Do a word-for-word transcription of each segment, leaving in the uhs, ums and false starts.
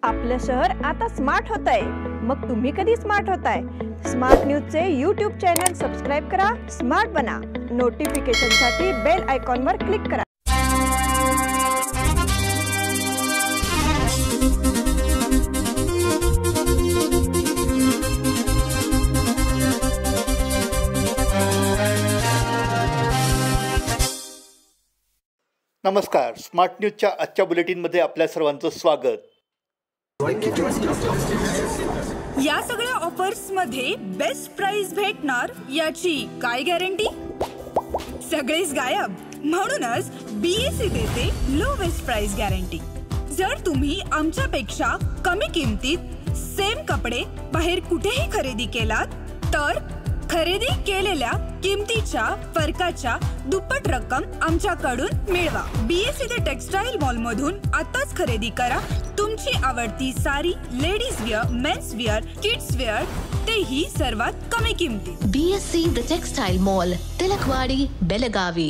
आपलं शहर आता स्मार्ट होतंय. मग तुम्ही कधी स्मार्ट होताय? स्मार्ट न्यूजचे यूट्यूब चॅनल सबस्क्राइब करा, स्मार्ट बना. नोटिफिकेशनसाठी बेल आयकॉनवर क्लिक करा. नमस्कार. स्मार्ट न्यूजच्या आजच्या बुलेटिनमध्ये आपल्या सर्वांचं स्वागत. या सगळ्या ऑफर्स मध्ये बेस्ट प्राइस भेटणार याची काय गॅरंटी? सगळेच गायब. म्हणूनच बीएसई देते लोवेस्ट प्राइस गॅरंटी. जर तुम्ही आमच्यापेक्षा कमी किमतीत सेम कपडे बाहेर कुठेही खरेदी केलात तर खरेदी केलेल्या किमतीच्या फरकाच्या दुप्पट रक्कम आमच्याकडून मिळवा. बीएसई द टेक्सटाईल मॉल मधून आताच खरेदी करा तुमची आवडती sari, ladies wear, men's wear, kids wear, तेही सर्वात कमी किमतीत. BSE the textile mall, Tilakwadi, Belagavi.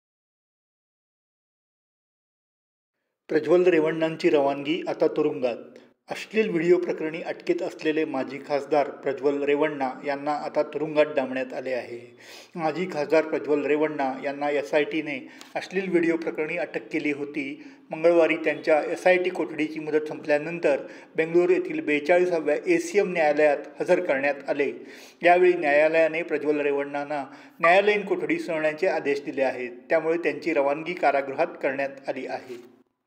Prajwal रेवण्णांची रवानगी आता तुरुंगात. अश्लील व्हिडिओ प्रकरणी अटकेत असलेले माजी खासदार प्रज्वल रेवण्णा यांना आता तुरुंगात डांबण्यात आले आहे. माजी खासदार प्रज्वल रेवण्णा यांना एस आय टीने अश्लील व्हिडिओ प्रकरणी अटक केली होती. मंगळवारी त्यांच्या एस आय टी कोठडीची मुदत संपल्यानंतर बेंगळूर येथील बेचाळीसाव्या ए सी एम न्यायालयात हजर करण्यात आले. यावेळी न्यायालयाने प्रज्वल रेवण्णांना न्यायालयीन कोठडी सोडण्याचे आदेश दिले आहेत. त्यामुळे त्यांची रवानगी कारागृहात करण्यात आली आहे.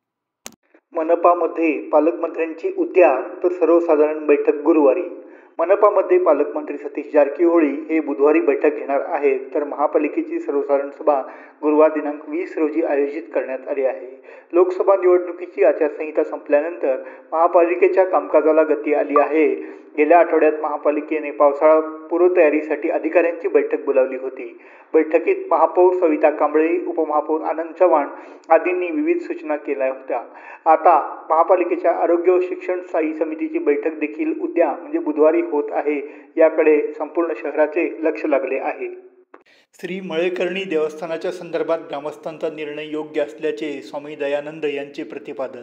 मनपामध्ये पालकमंत्र्यांची उद्या तर सर्वसाधारण बैठक गुरुवारी. मनपामध्ये पालकमंत्री सतीश जारकिहोळी हे बुधवारी बैठक घेणार आहेत, तर महापालिकेची सर्वसाधारण सभा गुरुवार दिनांक वीस रोजी आयोजित करण्यात आली आहे. लोकसभा निवडणुकीची आचारसंहिता संपल्यानंतर महापालिकेच्या कामकाजाला गती आली आहे. गेल्या आठवड्यात महापालिकेने पावसाळा पूर्वतयारीसाठी अधिकाऱ्यांची बैठक बोलावली होती. बैठकीत महापौर सविता कांबळे, उपमहापौर आनंद चव्हाण आदींनी विविध सूचना केल्या होत्या. आता महापालिकेच्या आरोग्य व शिक्षण स्थायी समितीची बैठक देखील उद्या म्हणजे बुधवारी होत आहे. याकडे संपूर्ण शहराचे लक्ष लागले आहे. श्री मळेकर्णी देवस्थानाच्या संदर्भात ग्रामस्थांचा निर्णय योग्य असल्याचे स्वामी दयानंद यांचे प्रतिपादन.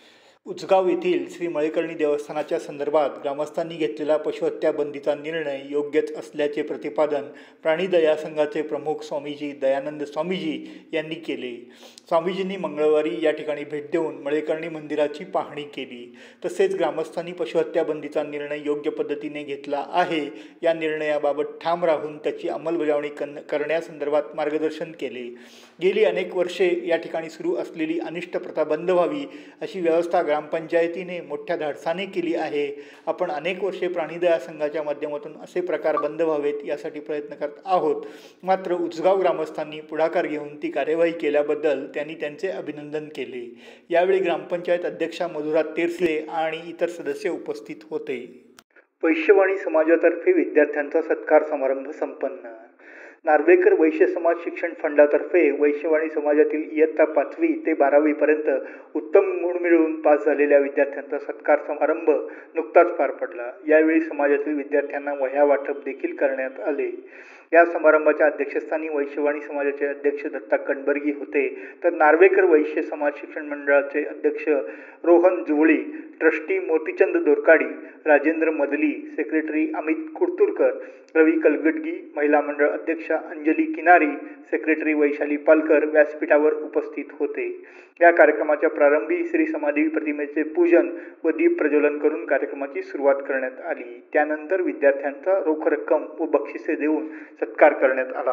उचगाव येथील श्री मळेकर्णी देवस्थानाच्या संदर्भात ग्रामस्थांनी घेतलेला पशुहत्या बंदीचा निर्णय योग्यच असल्याचे प्रतिपादन प्राणीदया संघाचे प्रमुख स्वामीजी दयानंद स्वामीजी यांनी केले. स्वामीजींनी मंगळवारी या ठिकाणी भेट देऊन मळेकर्णी मंदिराची पाहणी केली. तसेच ग्रामस्थांनी पशुहत्या बंदीचा निर्णय योग्य पद्धतीने घेतला आहे या निर्णयाबाबत ठाम राहून त्याची अंमलबजावणी करण्यासंदर्भात मार्गदर्शन केले. गेली अनेक वर्षे या ठिकाणी सुरू असलेली अनिष्ट प्रथा बंद व्हावी अशी व्यवस्था ग्रामपंचायतीने मोठ्या धाडसाने केली आहे. आपण अनेक वर्षे प्राणीदया संघाच्या माध्यमातून असे प्रकार बंद व्हावेत यासाठी प्रयत्न करत आहोत. मात्र उचगाव ग्रामस्थांनी पुढाकार घेऊन ती कार्यवाही केल्याबद्दल त्यांनी त्यांचे अभिनंदन केले. यावेळी ग्रामपंचायत अध्यक्षा मधुरा तेरसले आणि इतर सदस्य उपस्थित होते. वैश्यवाणी समाजातर्फे विद्यार्थ्यांचा सत्कार समारंभ संपन्न. नार्वेकर वैश्य समाज शिक्षण फंडातर्फे वैश्यवाणी समाजातील इयत्ता पाचवी ते बारावी पर्यंत उत्तम गुण मिळवून पास झालेल्या विद्यार्थ्यांचा सत्कार समारंभ नुकताच पार पडला. यावेळी समाजातील विद्यार्थ्यांना वह्या वाटप देखील करण्यात आले. या समारंभाच्या अध्यक्षस्थानी वैश्यवाणी समाजाचे अध्यक्ष दत्ता कणबर्गी होते, तर नार्वेकर वैश्य समाज शिक्षण मंडळाचे अध्यक्ष रोहन जुवळी, ट्रस्टी मोतीचंद दोरकाडी, राजेंद्र मदली, सेक्रेटरी अमित कुडतुरकर, रवी कलगटगी, महिला मंडळ अध्यक्षा अंजली किनारी, सेक्रेटरी वैशाली पालकर व्यासपीठावर उपस्थित होते. या कार्यक्रमाच्या प्रारंभी श्री समाधी प्रतिमेचे पूजन व दीप प्रज्वलन करून कार्यक्रमाची सुरुवात करण्यात आली. त्यानंतर विद्यार्थ्यांचा रोख रक्कम व बक्षिसे देऊन सत्कार करण्यात आला.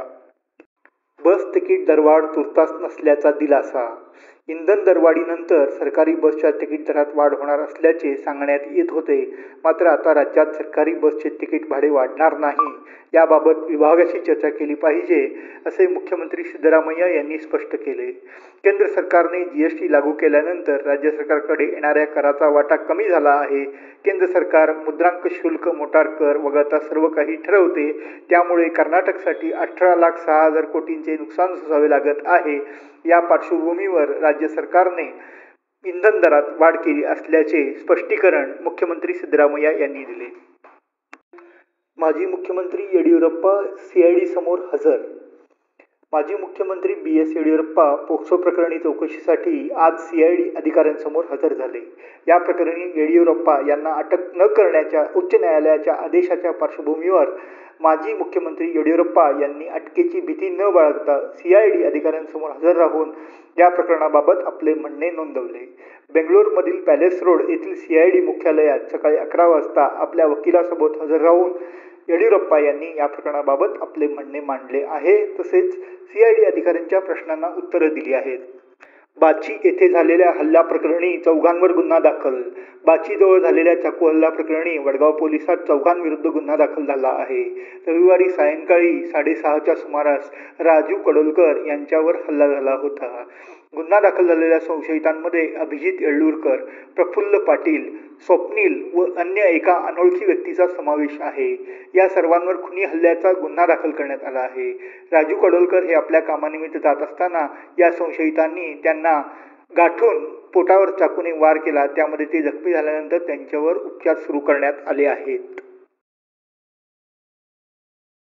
बस तिकीट दरवाढ तुर्तास नसल्याचा दिलासा. इंधन दरवाढीनंतर सरकारी बसच्या तिकीट दरात वाढ होणार असल्याचे सांगण्यात येत होते. मात्र आता राज्यात सरकारी बसचे तिकीट भाडे वाढणार नाही याबाबत विभागाशी चर्चा केली पाहिजे असे मुख्यमंत्री सिद्धरामय्या यांनी स्पष्ट केले. केंद्र सरकारने जी एस टी लागू केल्यानंतर राज्य सरकारकडे येणाऱ्या कराचा वाटा कमी झाला आहे. केंद्र सरकार मुद्रांक शुल्क, मोटार कर वगळता सर्व काही ठरवते. त्यामुळे कर्नाटकसाठी अठरा लाख सहा हजार कोटींचे नुकसान सोसावे लागत आहे. या पार्श्वभूमीवर राज्य सरकारने इंधन दरात वाढ केली असल्याचे स्पष्टीकरण मुख्यमंत्री सिद्धरामय्या यांनी दिले. माजी मुख्यमंत्री येडियुरप्पा सी आय डी समोर हजर. माजी मुख्यमंत्री बी एस येडियुरप्पा पोक्सो प्रकरणी चौकशीसाठी आज सी आय डी अधिकाऱ्यांसमोर हजर झाले. या प्रकरणी येडियुरप्पा यांना अटक न करण्याच्या उच्च न्यायालयाच्या आदेशाच्या पार्श्वभूमीवर माजी मुख्यमंत्री येडियुरप्पा यांनी अटकेची भीती न बाळगता सी आय डी अधिकाऱ्यांसमोर हजर राहून या प्रकरणाबाबत आपले म्हणणे नोंदवले. बेंगलोरमधील पॅलेस रोड येथील सी आय डी मुख्यालयात सकाळी अकरा वाजता आपल्या वकिलासोबत हजर राहून येडियुरप्पा यांनी या प्रकरणाबाबत आपले म्हणणे मांडले आहे. तसेच सी आय डी अधिकाऱ्यांच्या प्रश्नांना उत्तरं दिली आहेत. बाची येथे झालेल्या हल्ला प्रकरणी चौघांवर गुन्हा दाखल. बाचीजवळ झालेल्या चाकू हल्ला प्रकरणी वडगाव पोलिसात चौघांविरुद्ध गुन्हा दाखल झाला आहे. रविवारी सायंकाळी साडेसहाच्या सुमारास राजू कडोलकर यांच्यावर हल्ला झाला होता. गुन्हा दाखल झालेल्या संशयितांमध्ये अभिजित येळ्ळूरकर, प्रफुल्ल पाटील, स्वप्नील व अन्य एका अनोळखी व्यक्तीचा समावेश आहे. या सर्वांवर खुनी हल्ल्याचा गुन्हा दाखल करण्यात आला आहे. राजू कडोलकर हे आपल्या कामानिमित्त जात असताना या संशयितांनी त्यांना गाठून पोटावर चाकूने वार केला. त्यामध्ये ते जखमी झाल्यानंतर त्यांच्यावर उपचार सुरू करण्यात आले आहेत.